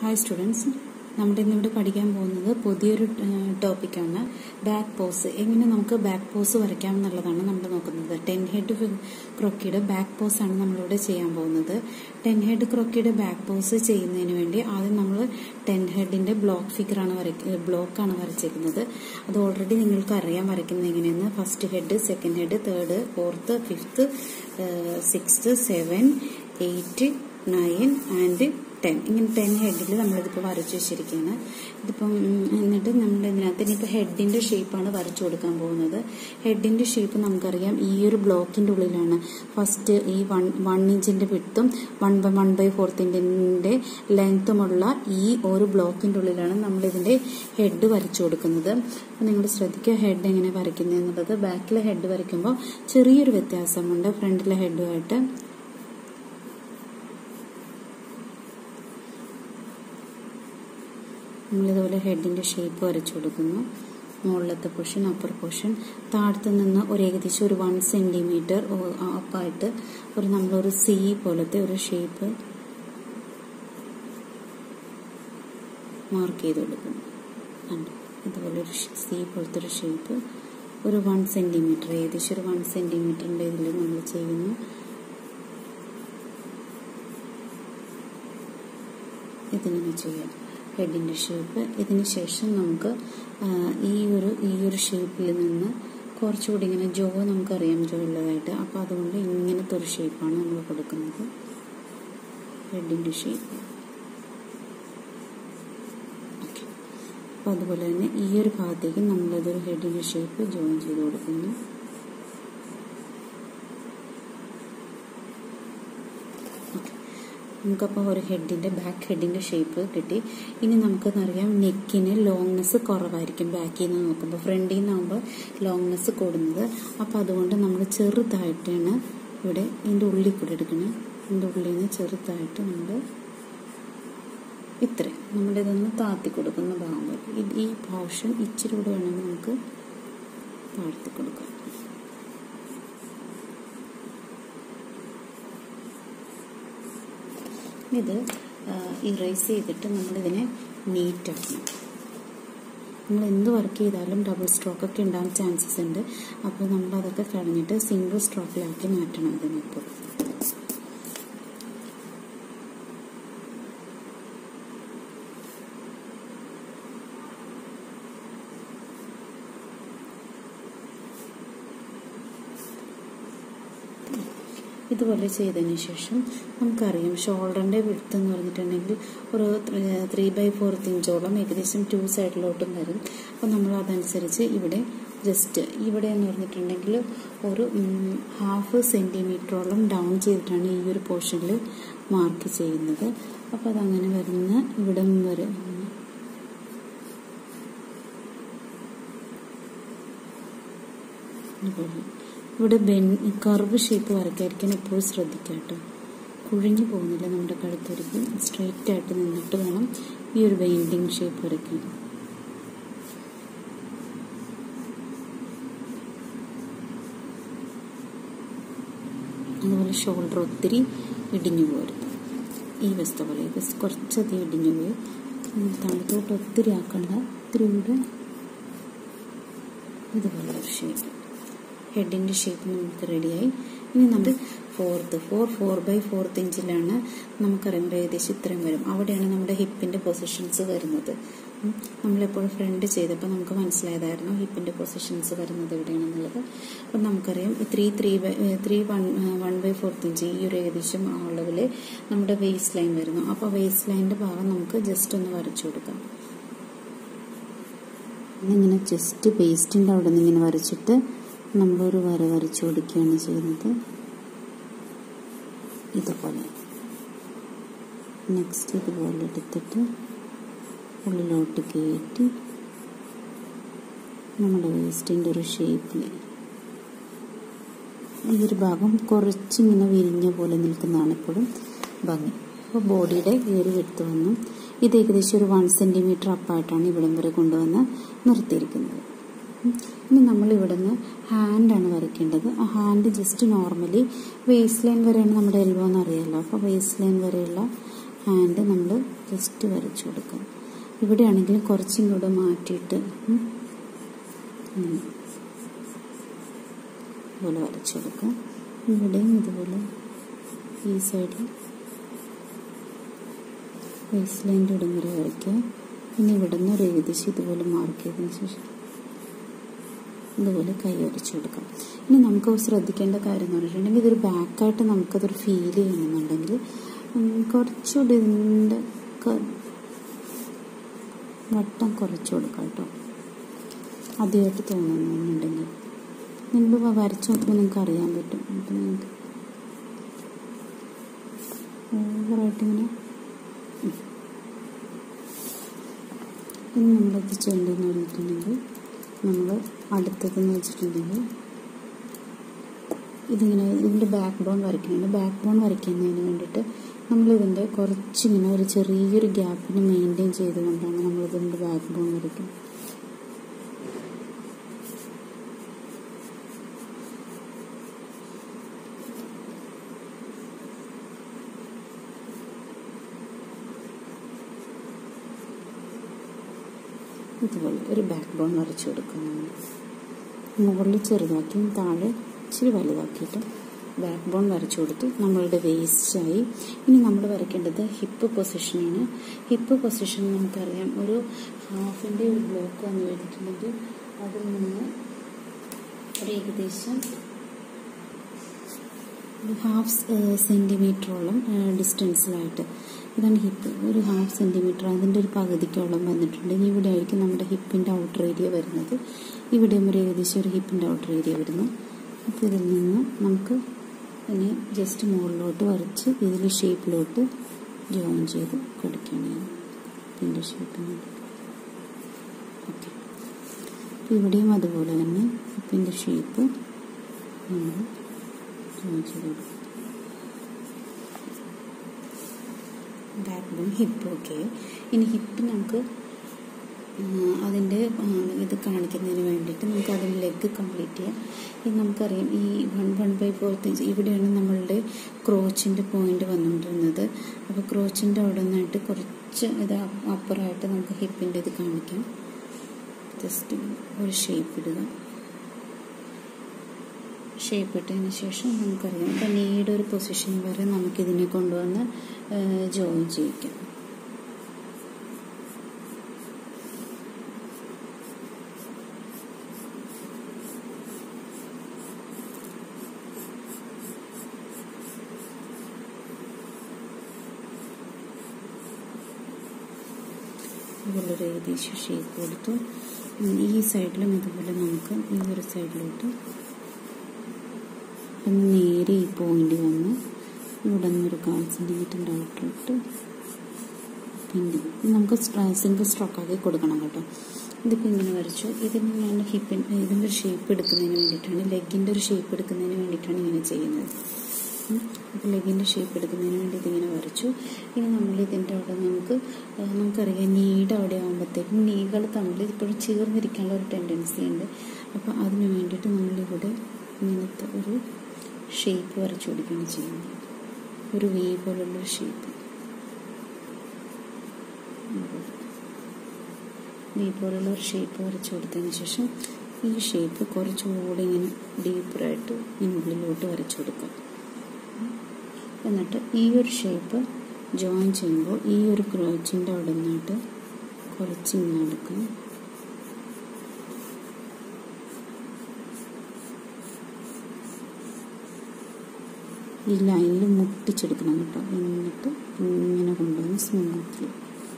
Hi students, നമ്മുടെ ഇന്നിവിടെ പഠിക്കാൻ പോകുന്നത് പുതിയൊരു ടോപ്പിക്കാണ് ബാക്ക് പോസ്. എങ്ങനെ നമുക്ക് ബാക്ക് പോസ് വരയ്ക്കാം എന്നുള്ളതാണ് നമ്മൾ നോക്കുന്നത്. 10 ഹെഡ് ക്രോക്കിയുടെ ബാക്ക് പോസ് ആണ് നമ്മളിവിടെ ചെയ്യാൻ പോകുന്നത്. 10 ഹെഡ് ക്രോക്കിയുടെ ബാക്ക് പോസ് ചെയ്യുന്നതിന് വേണ്ടി ആദ്യം നമ്മൾ 10 ഹെഡിന്റെ ബ്ലോക്കാണ് വരച്ചേക്കുന്നത്. അത് ഓൾറെഡി നിങ്ങൾക്ക് അറിയാം വരയ്ക്കുന്നത് എങ്ങനെയെന്ന്. First head, second head, third, fourth, fifth, 6th, 7, 8, 9 and 10. ഇങ്ങനെ 10 ഹെഡിൽ നമ്മളിതിപ്പോൾ വരച്ചു വെച്ചിരിക്കുകയാണ്. ഇതിപ്പം എന്നിട്ട് നമ്മൾ ഇതിനകത്ത് ഇനിയിപ്പോൾ ഹെഡിന്റെ ഷേപ്പാണ് വരച്ചു കൊടുക്കാൻ പോകുന്നത്. ഹെഡിന്റെ ഷേപ്പ് നമുക്കറിയാം ഈ ഒരു ബ്ലോക്കിന്റെ ഉള്ളിലാണ്. ഫസ്റ്റ് ഈ 1 ഇഞ്ചിന്റെ വിഡ്ത്തും 1/4 ഇഞ്ചിന്റെ ലെങ്ത്തുമുള്ള ഈ ഒരു ബ്ലോക്കിന്റെ ഉള്ളിലാണ് നമ്മളിതിന്റെ ഹെഡ് വരച്ചു കൊടുക്കുന്നത്. അപ്പം നിങ്ങൾ ശ്രദ്ധിക്കുക ഹെഡ് എങ്ങനെ വരയ്ക്കുന്നത് എന്നുള്ളത്. ബാക്കിലെ ഹെഡ് വരയ്ക്കുമ്പോൾ ചെറിയൊരു വ്യത്യാസമുണ്ട് ഫ്രണ്ടിലെ ഹെഡുമായിട്ട്. നമ്മളിതുപോലെ ഹെഡിന്റെ ഷേപ്പ് വരച്ചു കൊടുക്കുന്നു. മുകളിലത്തെ പോർഷൻ, അപ്പർ പോർഷൻ, താഴത്തു നിന്ന് ഏകദേശം ഒരു 1 സെന്റിമീറ്റർ അപ്പായിട്ട് നമ്മളൊരു സി പോലത്തെ ഒരു ഷേപ്പ് മാർക്ക് ചെയ്ത് കൊടുക്കുന്നു. ഇതുപോലെ ഒരു സി പോലത്തെ ഒരു ഷേപ്പ് ഒരു 1 സെന്റിമീറ്റർ, ഏകദേശം ഒരു 1 സെന്റിമീറ്ററിന്റെ ഇതിൽ നമ്മൾ ചെയ്യുന്നു. ഇതിങ്ങനെ ചെയ്യാം ഹെഡിന്റെ ഷേപ്പ്. ഇതിന് ശേഷം നമുക്ക് ഈ ഒരു ഷേപ്പിൽ നിന്ന് കുറച്ചുകൂടി ഇങ്ങനെ ജോ നമുക്കറിയാം ജോ ഉള്ളതായിട്ട്. അപ്പോൾ അതുകൊണ്ട് ഇങ്ങനത്തെ ഒരു ഷേപ്പാണ് നമ്മൾ കൊടുക്കുന്നത്, ഹെഡിന്റെ ഷേപ്പ്. ഓക്കെ, അപ്പോൾ അതുപോലെ തന്നെ ഈ ഒരു ഭാഗത്തേക്ക് നമ്മളതൊരു ഹെഡിന്റെ ഷേപ്പ് ജോയിൻ ചെയ്ത് കൊടുക്കുന്നു. നമുക്കപ്പോൾ ഒരു ബാക്ക് ഹെഡിന്റെ ഷേപ്പ് കിട്ടി. ഇനി നമുക്കെന്നറിയാം നെക്കിന് ലോങ്നെസ് കുറവായിരിക്കും ബാക്കിൽ നിന്ന് നോക്കുമ്പോൾ. ഫ്രണ്ടിൽ നിന്നാകുമ്പോൾ ലോങ്നെസ് കൂടുന്നത്. അപ്പോൾ അതുകൊണ്ട് നമ്മൾ ചെറുതായിട്ടാണ് ഇവിടെ ഇതിൻ്റെ ഉള്ളിൽ കൂടെ എടുക്കുന്നത്. ഇതിൻ്റെ ഉള്ളിൽ നിന്ന് ചെറുതായിട്ട് നമ്മൾ നമ്മുടെ ഇതൊന്ന് താഴ്ത്തി കൊടുക്കുന്ന ഭാഗം വരും. ഈ പോർഷൻ ഇച്ചിരി കൂടെ വേണമെങ്കിൽ നമുക്ക് താഴ്ത്തി കൊടുക്കാം. ഇത് ഇറേസ് ചെയ്തിട്ട് നമ്മളിതിനെ നീറ്റാക്കണം. നമ്മൾ എന്ത് വർക്ക് ചെയ്താലും ഡബിൾ സ്ട്രോക്കൊക്കെ ഉണ്ടാകാൻ ചാൻസസ് ഉണ്ട്. അപ്പോൾ നമ്മളതൊക്കെ കളഞ്ഞിട്ട് സിംഗിൾ സ്ട്രോക്കിലാക്കി മാറ്റണം ഇതിനിപ്പോൾ. ഇതുപോലെ ചെയ്തതിന് ശേഷം നമുക്കറിയാം ഷോൾഡറിന്റെ വിഡ്ത്ത് എന്ന് പറഞ്ഞിട്ടുണ്ടെങ്കിൽ ഒരു 3/4 ഇഞ്ചോളം ഏകദേശം 2 സൈഡിലോട്ടും വരും. അപ്പോൾ നമ്മൾ അതനുസരിച്ച് ഇവിടെ എന്ന് പറഞ്ഞിട്ടുണ്ടെങ്കിൽ ഒരു 1/2 സെന്റിമീറ്ററോളം ഡൗൺ ചെയ്തിട്ടാണ് ഈ ഒരു പോർഷനിൽ മാർക്ക് ചെയ്യുന്നത്. അപ്പോൾ അതങ്ങനെ വരുന്ന ഇവിടെ വരെ ഇവിടെ കർവ് ഷേപ്പ് വരയ്ക്കായിരിക്കാൻ എപ്പോഴും ശ്രദ്ധിക്കാം കേട്ടോ. കുഴിഞ്ഞു പോകുന്നില്ല നമ്മുടെ കഴുത്തൊരുക്കും. സ്ട്രെയിറ്റ് ആയിട്ട് നിന്നിട്ട് വേണം ഈ ഒരു ബെൻഡിങ് ഷേപ്പ് വരയ്ക്കാൻ. അതുപോലെ ഷോൾഡർ ഒത്തിരി ഇടിഞ്ഞു പോരുത്. ഈ വശത്തെ പോലെ കുറച്ചധികം ഇടിഞ്ഞു പോയി. തണുത്തോട്ട് ഒത്തിരി ആക്കണ്ട. ഒത്തിരി കൂടെ ഇതുപോലെ ഒരു ഷേപ്പ്. ഹെഡിന്റെ ഷേപ്പ് നമുക്ക് റെഡിയായി. ഇനി നമ്മൾ 4/4 ഇഞ്ചിലാണ് നമുക്കറിയാം ഏകദേശം ഇത്രയും വരും. അവിടെയാണ് നമ്മുടെ ഹിപ്പിന്റെ പൊസിഷൻസ് വരുന്നത്. നമ്മളെപ്പോഴും ഫ്രണ്ട് ചെയ്തപ്പോൾ നമുക്ക് മനസ്സിലായതായിരുന്നു ഹിപ്പിന്റെ പൊസിഷൻസ് വരുന്നത് എവിടെയാണെന്നുള്ളത്. അപ്പം നമുക്കറിയാം 1/4 ഇഞ്ച് ഈ ഒരു ഏകദേശം അളവിൽ നമ്മുടെ വേസ്റ്റ് ലൈൻ വരുന്നു. അപ്പോൾ വേസ്റ്റ് ലൈനിന്റെ ഭാഗം നമുക്ക് ജസ്റ്റ് ഒന്ന് വരച്ചു കൊടുക്കാം. ഇങ്ങനെ ജസ്റ്റ് വേസ്റ്റിന്റെ അവിടെ നിന്ന് ഇങ്ങനെ വരച്ചിട്ട് നമ്മളൊരു വര വരച്ചു കൊടുക്കുകയാണ് ചെയ്യുന്നത്. ഇതുപോലെ നെക്സ്റ്റ് ഇതുപോലെ എടുത്തിട്ട് ഉള്ളിലോട്ട് കയറ്റി നമ്മുടെ വേസ്റ്റിൻ്റെ ഒരു ഷേപ്പിൽ ഈ ഒരു ഭാഗം കുറച്ചിങ്ങനെ വിരിഞ്ഞ പോലെ നിൽക്കുന്നതാണ് എപ്പോഴും ഭംഗി. അപ്പോൾ ബോഡിയുടെ ഈ ഒരു വിഡ്ത്ത് വന്നു. ഇത് ഏകദേശം ഒരു 1 സെന്റിമീറ്റർ അപ്പായിട്ടാണ് ഇവിടം വരെ കൊണ്ടുവന്ന് നിർത്തിയിരിക്കുന്നത്. ഇനി നമ്മൾ ഇവിടുന്ന് ഹാൻഡാണ് വരയ്ക്കേണ്ടത്. ആ hand just normally waist line വരെയാണ് നമ്മുടെ എൽബോ എന്ന് അറിയാമല്ലോ. അപ്പോൾ വേസ്റ്റ് ലൈൻ വരെയുള്ള ഹാൻഡ് നമ്മൾ ജസ്റ്റ് വരച്ചു കൊടുക്കാം. ഇവിടെയാണെങ്കിൽ കുറച്ചും കൂടെ മാറ്റിയിട്ട് ഇതുപോലെ വരച്ചു കൊടുക്കാം. ഇവിടെയും ഇതുപോലെ ഈ സൈഡ് വേസ്റ്റ് ലൈൻ്റെ ഇടം വരെ വരയ്ക്കുക. പിന്നെ ഇവിടെ നിന്ന് ഒരു ഏകദേശം ഇതുപോലെ മാർക്ക് ചെയ്തതിന് ശേഷം ഇതുപോലെ കൈ വരച്ചു കൊടുക്കാം. ഇനി നമുക്ക് ശ്രദ്ധിക്കേണ്ട കാര്യം എന്ന് പറഞ്ഞിട്ടുണ്ടെങ്കിൽ ഇതൊരു ബാക്കായിട്ട് നമുക്കതൊരു ഫീൽ ചെയ്യണമെന്നുണ്ടെങ്കിൽ കുറച്ചുകൂടി ഇതിൻ്റെ വട്ടം കുറച്ച് കൊടുക്കാം കേട്ടോ. ആദ്യമായിട്ട് തോന്നുന്നുണ്ടെങ്കിൽ നിങ്ങൾ വരച്ച് നോക്കുമ്പോൾ നിങ്ങൾക്ക് അറിയാൻ പറ്റും. അപ്പം നിങ്ങൾക്ക് ഓവറായിട്ടിങ്ങനെ ഇനി നമ്മളത് ചെയ്യേണ്ടതെന്ന് പറഞ്ഞിട്ടുണ്ടെങ്കിൽ നമ്മൾ അടുത്തതെന്ന് വെച്ചിട്ടുണ്ടെങ്കിൽ ഇതിൻ്റെ ബാക്ക് ബോൺ വരയ്ക്കുന്നുണ്ട്. ബാക്ക് ബോൺ വരയ്ക്കുന്നതിന് വേണ്ടിയിട്ട് നമ്മളിതിൻ്റെ കുറച്ചിങ്ങനെ ഒരു ചെറിയൊരു ഗ്യാപ്പിന് മെയിൻറ്റെയിൻ ചെയ്തുകൊണ്ടാണ് നമ്മളിതിൻ്റെ ബാക്ക് ബോൺ വരയ്ക്കുന്നത്. ഇതുപോലെ ഒരു ബാക്ക് ബോൺ വരച്ചു കൊടുക്കുന്നുണ്ട്. മുകളിൽ ചെറുതാക്കിയും താഴെ ഇച്ചിരി വലുതാക്കിയിട്ട് ബാക്ക് ബോൺ വരച്ചു കൊടുത്തു. നമ്മളുടെ വേസ്റ്റായി. ഇനി നമ്മൾ വരയ്ക്കേണ്ടത് ഹിപ്പ് പൊസിഷനാണ്. ഹിപ്പ് പൊസിഷൻ നമുക്കറിയാം, ഒരു ഹാഫിൻ്റെ ഒരു ബ്ലോക്ക് വന്ന് കഴിഞ്ഞിട്ടുണ്ടെങ്കിൽ അതിൽ നിന്ന് ഒരു ഏകദേശം ഒരു ഹാഫ് സെൻറ്റിമീറ്ററോളം ഡിസ്റ്റൻസിലായിട്ട് ഇതാണ് ഹിപ്പ്. ഒരു ഹാഫ് സെൻറ്റിമീറ്റർ അതിൻ്റെ ഒരു പകുതിക്കോളം വന്നിട്ടുണ്ടെങ്കിൽ ഇവിടെ ആയിരിക്കും നമ്മുടെ ഹിപ്പിൻ്റെ ഔട്ടർ ഏരിയ വരുന്നത്. ഇവിടെയും ഒരു ഏകദേശം ഒരു ഹിപ്പിൻ്റെ ഔട്ടർ ഏരിയ വരുന്നു. അപ്പോൾ ഇതിൽ നിന്ന് നമുക്ക് ഇനി ജസ്റ്റ് മുകളിലോട്ട് വരച്ച് ഇതിൽ ഷേപ്പിലോട്ട് ജോയിൻ ചെയ്ത് കൊടുക്കുകയാണ് ഹിപ്പിൻ്റെ ഷേപ്പിന്. ഓക്കെ, ഇവിടെയും അതുപോലെ തന്നെ ഹിപ്പിൻ്റെ ഷേപ്പ് നമ്മൾ ജോയിൻ ചെയ്ത് കൊടുക്കും. Backbone hip. ഓക്കെ, ഇനി ഹിപ്പ് നമുക്ക് അതിൻ്റെ ഇത് കാണിക്കുന്നതിന് വേണ്ടിയിട്ട് നമുക്ക് അതിൻ്റെ ലെഗ് കംപ്ലീറ്റ് ചെയ്യാം. ഇത് നമുക്കറിയാം, ഈ 1/4 ഇവിടെയാണ് നമ്മളുടെ ക്രോച്ചിൻ്റെ പോയിന്റ് വന്നുകൊണ്ടിരുന്നത്. അപ്പോൾ ക്രോച്ചിൻ്റെ അവിടെ നിന്നായിട്ട് കുറച്ച് ഇത് അപ്പുറമായിട്ട് നമുക്ക് ഹിപ്പിൻ്റെ ഇത് കാണിക്കാം. ജസ്റ്റ് ഒരു ഷേപ്പ് ഇടുക. ഷേപ്പ് ഇട്ടതിന് ശേഷം നമുക്കറിയാം അപ്പം നീയുടെ ഒരു പൊസിഷൻ വരെ നമുക്കിതിനെ കൊണ്ടുവന്ന് ജോയിൻ ചെയ്യിക്കാം. ഇതുപോലൊരു ഏകദേശം ഷേപ്പ് കൊടുത്തു. ഈ സൈഡിലും ഇതുപോലെ നമുക്ക് ഈ ഒരു സൈഡിലോട്ട് നേരെ ഈ പോയിന്റ് വന്ന് ഇവിടെ നിന്നൊരു 1/4 സെൻറ്റിമീറ്ററിൻ്റെ ഔട്ടറിട്ട് പിന്നെ നമുക്ക് സിംഗിൾ സ്ട്രോക്കാക്കി കൊടുക്കണം കേട്ടോ. ഇതിപ്പോൾ ഇങ്ങനെ വരച്ചു. ഇതിന് ഞാൻ ഇതിൻ്റെ ഒരു ഷേപ്പ് എടുക്കുന്നതിന് വേണ്ടിയിട്ടാണ്, ലെഗിൻ്റെ ഒരു ഷേപ്പ് എടുക്കുന്നതിന് വേണ്ടിയിട്ടാണ് ഇങ്ങനെ ചെയ്യുന്നത്. അപ്പോൾ ലെഗിൻ്റെ ഷേപ്പ് എടുക്കുന്നതിന് വേണ്ടി ഇതിങ്ങനെ വരച്ചു. ഇനി നമ്മൾ ഇതിൻ്റെ അവിടെ നമുക്കറിയാം നീയുടെ അവിടെ ആകുമ്പോഴത്തേക്കും നീകൾ തമ്മിൽ ഇപ്പോഴും ചേർന്നിരിക്കാനുള്ള ഒരു ടെൻഡൻസി ഉണ്ട്. അപ്പോൾ അതിന് വേണ്ടിയിട്ട് നമ്മളിവിടെ ഇങ്ങനത്തെ ഒരു ഷേപ്പ് വരച്ചു കൊടുക്കുകയാണ് ചെയ്യുന്നത്. ഒരു വി പോലുള്ളൊരു ഷേപ്പ്, വി പോലുള്ള ഒരു ഷേപ്പ് വരച്ചു കൊടുത്തതിന് ശേഷം ഈ ഷേപ്പ് കുറച്ചുകൂടി ഇങ്ങനെ ഡീപ്പറായിട്ട് ഉള്ളിലോട്ട് വരച്ചു കൊടുക്കുക. എന്നിട്ട് ഈ ഒരു ഷേപ്പ് ജോയിൻ ചെയ്യുമ്പോൾ ഈ ഒരു ക്രോച്ചിൻ്റെ അവിടെ നിന്നിട്ട് കുറച്ചിങ്ങനെ എടുക്കാം. ഈ ലൈനിൽ മുട്ടിച്ചെടുക്കണം കേട്ടോ. എന്നിട്ട് ഇങ്ങനെ കൊണ്ടുവന്ന് സ്മൂത്ത്ലി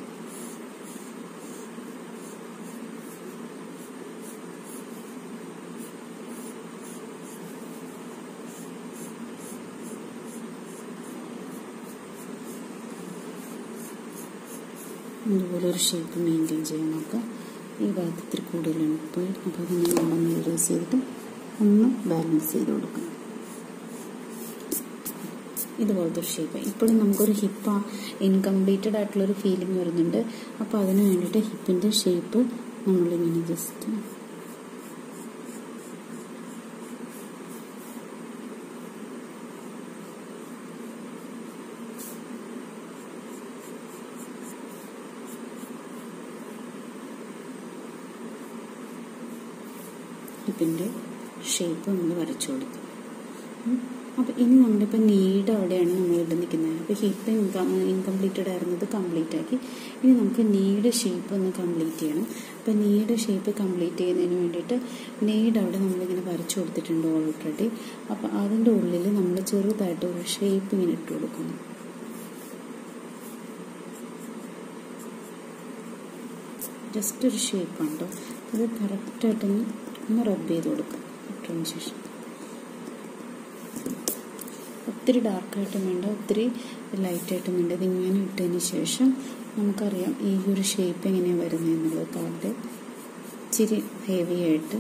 ഇതുപോലെ ഒരു ഷേപ്പ് മെയിൻറ്റെയിൻ ചെയ്യാൻ നോക്കുക. ഈ ഭാഗത്ത് ഇത്തിരി കൂടുതലാണ് പോയി, അപ്പോൾ അതിനെ നമ്മളൊന്ന് ഇറേസ് ചെയ്തിട്ട് ഒന്ന് ബാലൻസ് ചെയ്ത് കൊടുക്കുക. ഇതുപോലത്തെ ഒരു ഷേപ്പ്. ഇപ്പോഴും നമുക്കൊരു ഹിപ്പ് ഇൻകംപ്ലീറ്റഡ് ആയിട്ടുള്ളൊരു ഫീലിംഗ് വരുന്നുണ്ട്. അപ്പോൾ അതിന് വേണ്ടിയിട്ട് ഹിപ്പിൻ്റെ ഷേപ്പ് നമ്മളിങ്ങനെ ജസ്റ്റ് ഹിപ്പിൻ്റെ ഷേപ്പ് നമ്മൾ വരച്ചു കൊടുക്കും. അപ്പോൾ ഇനി നമ്മളിപ്പോൾ നീഡ് അവിടെയാണ് നമ്മളിവിടെ നിൽക്കുന്നത്. അപ്പോൾ ഹിപ്പ് ഇൻകംപ്ലീറ്റഡ് ആയിരുന്നത് കംപ്ലീറ്റ് ആക്കി. ഇനി നമുക്ക് നീഡ് ഷേപ്പ് ഒന്ന് കംപ്ലീറ്റ് ചെയ്യണം. അപ്പോൾ നീഡ് ഷേപ്പ് കംപ്ലീറ്റ് ചെയ്യുന്നതിന് വേണ്ടിയിട്ട് നീഡ് അവിടെ നമ്മളിങ്ങനെ വരച്ചു കൊടുത്തിട്ടുണ്ട് ഓൾറെഡി. അപ്പോൾ അതിൻ്റെ ഉള്ളിൽ നമ്മൾ ചെറുതായിട്ട് ഒരു ഷേപ്പ് ഇങ്ങനെ ഇട്ട് കൊടുക്കുന്നു. ജസ്റ്റ് ഒരു ഷേപ്പാണ് കേട്ടോ. അത് കറക്റ്റായിട്ടൊന്ന് റബ്ബ് ചെയ്ത് കൊടുക്കാം. ഇട്ടതിന് ശേഷം ഒത്തിരി ഡാർക്കായിട്ടും വേണ്ട, ഒത്തിരി ലൈറ്റായിട്ടും വേണ്ട. ഇതിങ്ങനെ ഇട്ടതിന് ശേഷം നമുക്കറിയാം ഈ ഒരു ഷേപ്പ് എങ്ങനെയാണ് വരുന്നത് എന്നുള്ളത്. കാർഡ് ഇച്ചിരി ഹെവി ആയിട്ട്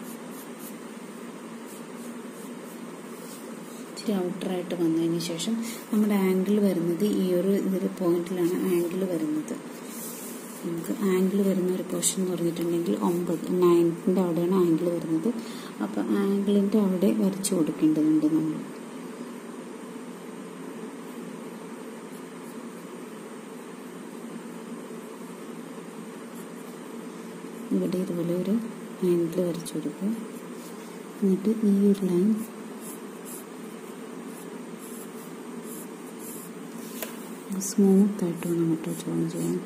ഇച്ചിരി ഔട്ടറായിട്ട് വന്നതിന് ശേഷം നമ്മുടെ ആംഗിൾ വരുന്നത് ഈ ഒരു ഇതിൽ പോയിന്റിലാണ് ആംഗിൾ വരുന്നത്. നമുക്ക് ആംഗിൾ വരുന്ന ഒരു പോർഷൻ എന്ന് പറഞ്ഞിട്ടുണ്ടെങ്കിൽ 9ന്റെ അവിടെയാണ് ആംഗിൾ വരുന്നത്. അപ്പോൾ ആംഗിളിൻ്റെ അവിടെ വരച്ചു കൊടുക്കേണ്ടതുണ്ട് നമ്മൾ. ഇവിടെ ഇതുപോലെ ഒരു ആംഗിൾ വരച്ചു കൊടുക്കുക. എന്നിട്ട് ഈ ഒരു ലൈൻ സ്മൂത്തായിട്ട് വേണം കേട്ടോ ജോയിൻ ചെയ്യാൻ.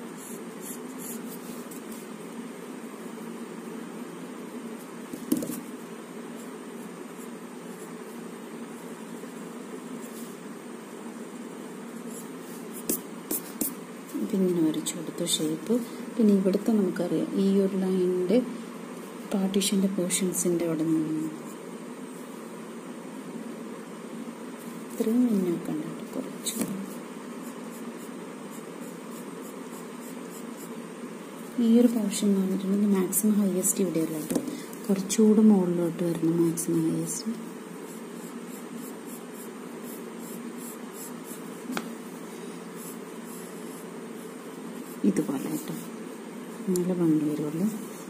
ഇങ്ങനെ വരച്ചു കൊടുത്തു ഷേപ്പ്. പിന്നെ ഇവിടുത്തെ നമുക്കറിയാം ഈ ഒരു ലൈനിൻ്റെ പാർട്ടീഷൻ്റെ പോർഷൻസിൻ്റെ അവിടെ നിന്ന് ഇത്രയും മുന്നോക്കണ്ട കുറച്ച്. ഈ ഒരു പോർഷൻ എന്ന് പറഞ്ഞിട്ടുണ്ടെങ്കിൽ മാക്സിമം ഹയസ്റ്റ് ഇവിടെയല്ല കേട്ടോ, കുറച്ചുകൂടെ മുകളിലോട്ട് വരുന്നു മാക്സിമം ഹയസ്റ്റ്. ഇതുപോലെ കേട്ടോ നല്ല ഭംഗി വരുള്ളൂ.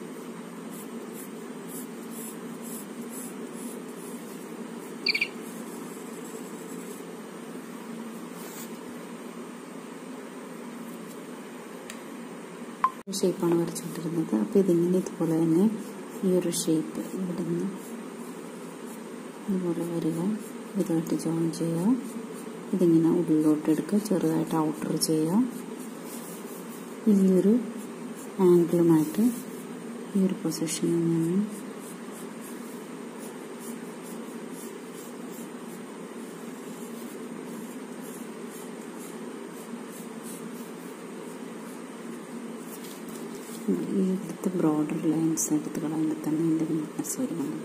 ഷേപ്പാണ് വരച്ചുകൊണ്ടിരുന്നത്. അപ്പോൾ ഇതിങ്ങനെ ഇതുപോലെ തന്നെ ഈ ഒരു ഷേപ്പ് ഇവിടെ നിന്ന് ഇതുപോലെ വരിക, ഇതുമായിട്ട് ജോയിൻ ചെയ്യുക. ഇതിങ്ങനെ ഉള്ളിലോട്ട് എടുക്കുക, ചെറുതായിട്ട് ഔട്ടർ ചെയ്യുക. ഈ ഒരു ആംഗിളുമായിട്ട് ഈ ഒരു പൊസിഷനിൽ നിന്ന് ഈ ഇവിടുത്തെ ബ്രോഡർ ലൈൻസ് എടുത്ത് കളയുമ്പോൾ തന്നെ എൻ്റെ നീറ്റ്നെസ് വരുന്നത്.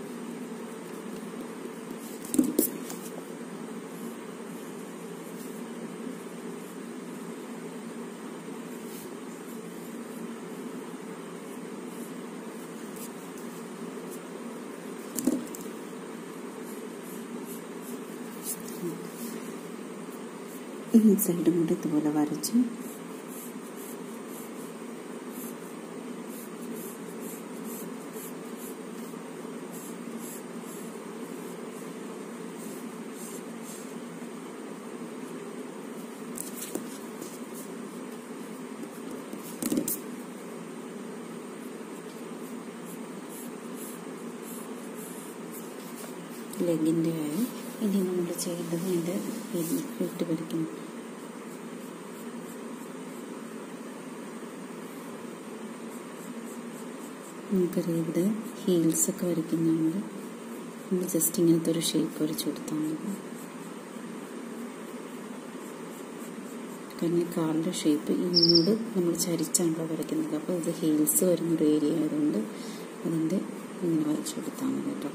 ഈ സൈഡും കൂടി ഇതുപോലെ വരച്ച് ലെഗിൻ്റെ ആയി. ഇനി നമ്മൾ ചെയ്യേണ്ടത് അതിൻ്റെ ഫിറ്റ് വരയ്ക്കണം. നമുക്കറിയാം ഇവിടെ ഹീൽസൊക്കെ വരയ്ക്കുന്നുണ്ട്. നമ്മൾ ജസ്റ്റ് ഇങ്ങനത്തെ ഒരു ഷേപ്പ് വരച്ചു കൊടുത്താൽ മതി. കാരണം ഈ കാലിൻ്റെ ഷേപ്പ് ഇങ്ങോട്ട് നമ്മൾ ചരിച്ചാണല്ലോ വരയ്ക്കുന്നത്. അപ്പോൾ ഇത് ഹീൽസ് വരുന്നൊരു ഏരിയ ആയതുകൊണ്ട് അതിൻ്റെ ഇങ്ങനെ വരച്ചു കൊടുത്താൽ മതി കേട്ടോ.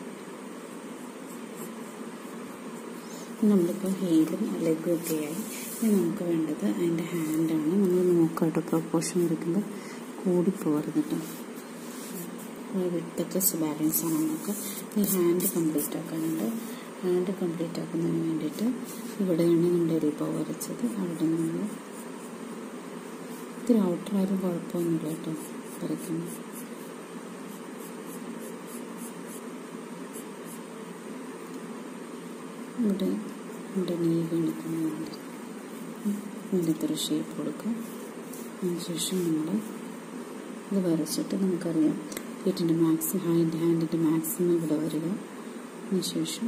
നമ്മളിപ്പോൾ ഹീലും ലെഗും ഒക്കെ ആയി. ഇനി നമുക്ക് വേണ്ടത് അതിൻ്റെ ഹാൻഡാണ്. നമ്മൾ നോക്കാട്ടോ പ്രൊപ്പോർഷൻ വരയ്ക്കുമ്പോൾ കൂടിപ്പോകരുത് കേട്ടോ. വിട്ടൊക്കെ ബാലൻസ് ആണ് നോക്കുക. ഈ ഹാൻഡ് കംപ്ലീറ്റ് ആക്കാനുണ്ട്. ഹാൻഡ് കംപ്ലീറ്റ് ആക്കുന്നതിന് വേണ്ടിയിട്ട് ഇവിടെയാണ് നമ്മുടെ എൽബോ വരച്ചത്. അവിടെ നമ്മൾ ഇത്തിരി ഔട്ടറായാലും കുഴപ്പമൊന്നുമില്ല കേട്ടോ വരയ്ക്കുന്നത്. ഇവിടെ ഇവിടെ നീ കാണിക്കുന്നുണ്ട്. ഇങ്ങനത്തെ ഒരു ഷേപ്പ് കൊടുക്കുക. അതിനുശേഷം നമ്മൾ ഇത് വരച്ചിട്ട് നമുക്കറിയാം ഫീറ്റിൻ്റെ ഹാൻഡിൻ്റെ മാക്സിമം ഇവിടെ വരിക. അതിനുശേഷം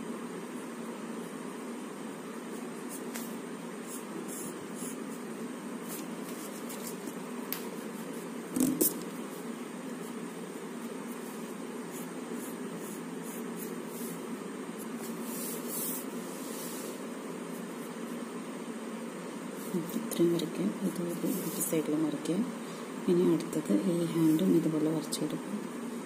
ഇത്രയും വരയ്ക്കാം. ഇതുപോലെ ഈ സൈഡിലും വരയ്ക്കാം. ഇനി അടുത്തത് ഈ ഹാൻഡും ഇതുപോലെ വരച്ചെടുക്കും.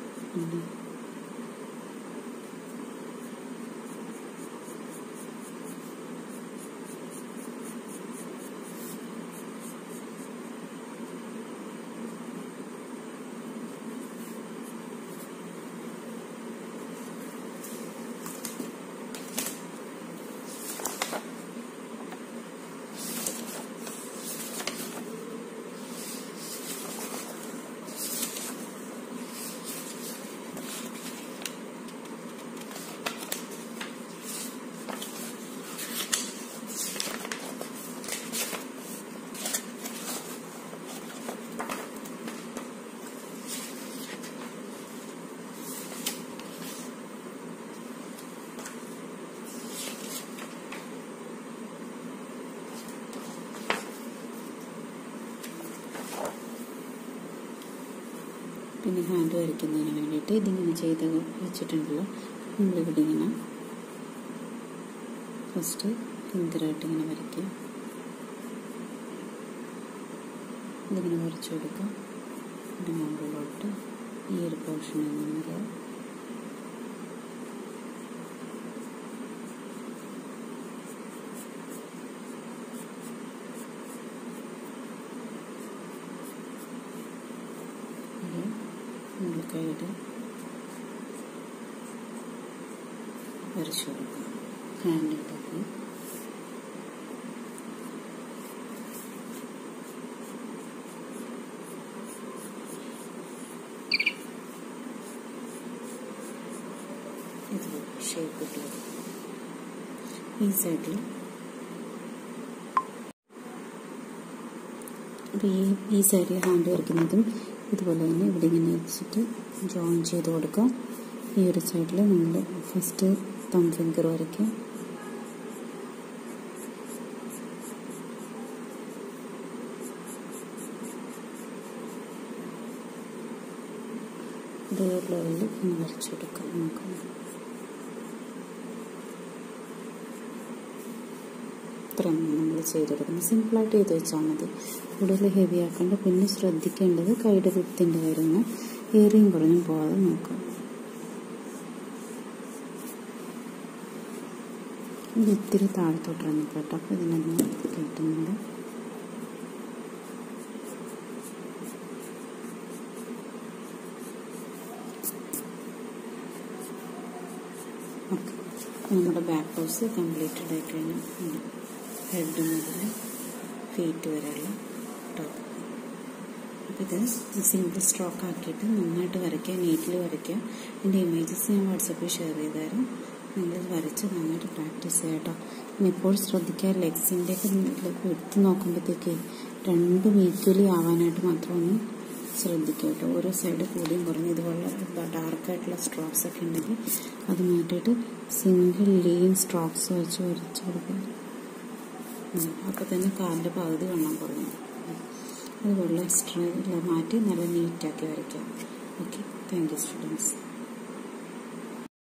പിന്നെ ഹാൻഡ് വരയ്ക്കുന്നതിന് വേണ്ടിയിട്ട് ഇതിങ്ങനെ ചെയ്ത് വെച്ചിട്ടുണ്ടല്ലോ. നമ്മളിവിടെ ഇങ്ങനെ ഫസ്റ്റ് ഫിംഗറായിട്ട് ഇങ്ങനെ വരയ്ക്കുക. ഇതിങ്ങനെ വരച്ചു കൊടുക്കുക. ഇതിൻ്റെ മുകളിലോട്ട് ഈ ഒരു പോർഷനിൽ നിന്ന് കൈയുടെ വരച്ചു കൊടുക്കുക. ഹാൻഡിലേക്ക് ഇത് ഷേപ്പ് ഇട്ട് ഈ സൈഡിൽ ഈ സൈഡിൽ ഹാൻഡ് വരയ്ക്കുന്നതും ഇതുപോലെ തന്നെ ഇവിടെ ഇങ്ങനെ വെച്ചിട്ട് ജോയിൻ ചെയ്ത് കൊടുക്കാം. ഈ ഒരു സൈഡിൽ നമ്മൾ ഫസ്റ്റ് തം ഫിംഗർ വരയ്ക്കാം. ഇതേ ലെവലിൽ വരച്ചു കൊടുക്കാം. നമുക്ക് ഇത്രയാണ് നമ്മൾ ചെയ്തെടുക്കുന്നത്. സിമ്പിളായിട്ട് ചെയ്ത് വെച്ചാൽ മതി. കൂടുതൽ ഹെവി ആക്കേണ്ട. പിന്നെ ശ്രദ്ധിക്കേണ്ടത് കൈയുടെ വിത്തിൻ്റെ കാര്യമാണ്. ഏറിയും കുറഞ്ഞും പോകാതെ നോക്കാം. ഇത് ഇത്തിരി താഴത്തോട്ടിറങ്ങി കേട്ടോ. അപ്പോൾ ഇതിനൊന്നും കിട്ടുന്നുണ്ട്. ഓക്കെ, നമ്മുടെ ബാക്ക് പോസ് കംപ്ലീറ്റഡ് ആയി കഴിഞ്ഞാൽ ഹെഡ് മുതൽ ഫീറ്റ് വരെയുള്ള ടോപ്പ്. അപ്പോൾ ഇത് സിംഗിൾ സ്ട്രോക്ക് ആക്കിയിട്ട് നന്നായിട്ട് വരയ്ക്കുക, നീറ്റിൽ വരയ്ക്കുക. എൻ്റെ ഇമേജസ് ഞാൻ വാട്സപ്പിൽ ഷെയർ ചെയ്തുതരാം. നിങ്ങളിത് വരച്ച് നന്നായിട്ട് പ്രാക്ടീസ് ചെയ്യാം കേട്ടോ. പിന്നെ എപ്പോഴും ശ്രദ്ധിക്കുക, ലെഗ്സിൻ്റെയൊക്കെ എടുത്ത് നോക്കുമ്പോഴത്തേക്ക് രണ്ടും ഈക്വലി ആവാനായിട്ട് മാത്രം ഒന്ന് ശ്രദ്ധിക്കുക കേട്ടോ. ഓരോ സൈഡ് കൂടിയും കുറഞ്ഞ് ഇതുപോലെ ഡാർക്കായിട്ടുള്ള സ്ട്രോക്സ് ഒക്കെ ഉണ്ടെങ്കിൽ അത് മാറ്റിയിട്ട് സിംഗിൾ ലീൻ സ്ട്രോക്സ് വെച്ച് വരച്ച് കൊടുക്കുക. അപ്പോൾ തന്നെ കാലിൻ്റെ പകുതി വണ്ണം കുറഞ്ഞു. അതുപോലെ എക്സ്ട്രാ മാറ്റി നല്ല നീറ്റാക്കി വരയ്ക്കാം. Okay, thank you students.